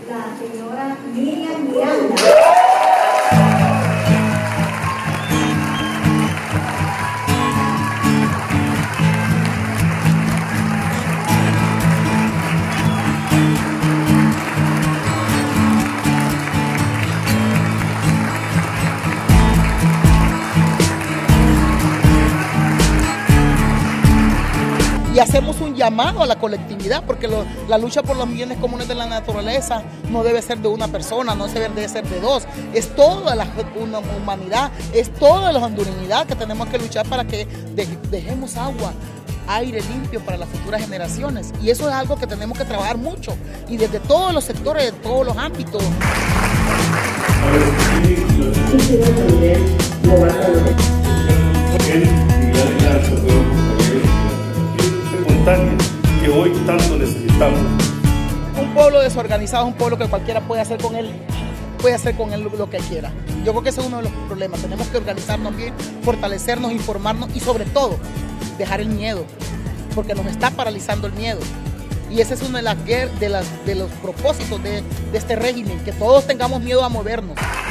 la señora Miriam Miranda. Y hacemos un llamado a la colectividad, porque la lucha por los bienes comunes de la naturaleza no debe ser de una persona, no debe ser de dos, es toda la humanidad, es toda la hondureñidad que tenemos que luchar para que dejemos agua, aire limpio para las futuras generaciones. Y eso es algo que tenemos que trabajar mucho, y desde todos los sectores, de todos los ámbitos. Que hoy tanto necesitamos. Un pueblo desorganizado es un pueblo que cualquiera puede hacer con él lo que quiera. Yo creo que ese es uno de los problemas. Tenemos que organizarnos bien, fortalecernos, informarnos y sobre todo dejar el miedo, porque nos está paralizando el miedo. Y ese es uno de los propósitos de este régimen, que todos tengamos miedo a movernos.